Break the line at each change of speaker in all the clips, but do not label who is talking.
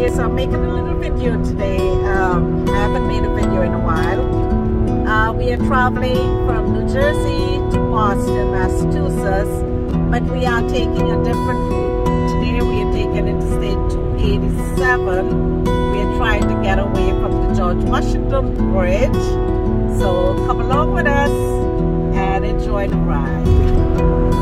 So I'm making a little video today. I haven't made a video in a while. We are traveling from New Jersey to Boston, Massachusetts, but we are taking a different route. Today we are taking Interstate 287. We are trying to get away from the George Washington Bridge. So come along with us and enjoy the ride.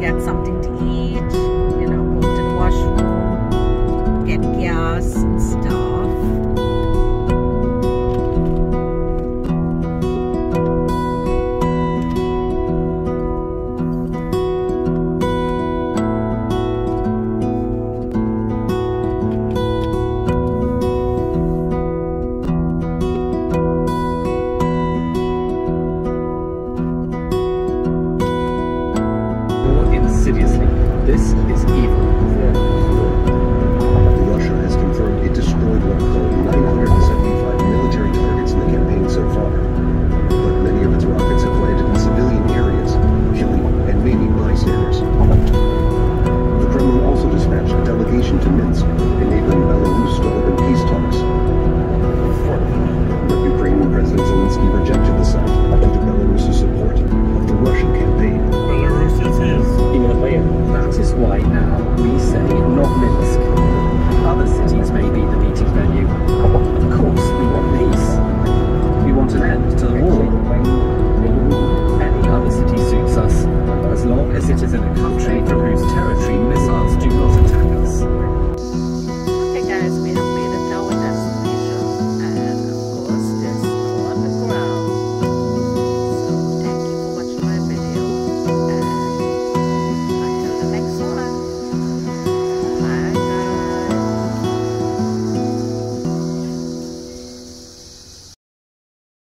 get something to eat, you know, go to the washroom, get gas and stuff.
Insidiously, this is evil.
Russia has confirmed it destroyed what are called 975 military targets in the campaign so far. But many of its rockets have landed in civilian areas, killing and maiming bystanders. The Kremlin also dispatched a delegation to Minsk, enabling Belarus to open peace talks. But Ukrainian President Zelensky rejected the site due to Belarus's support of the Russian campaign.
Belarus is his.
That is why now we say not Minsk. Other cities may be the meeting venue. Of course, we want peace. We want an end to the war. Any other city suits us, as long as it is in a country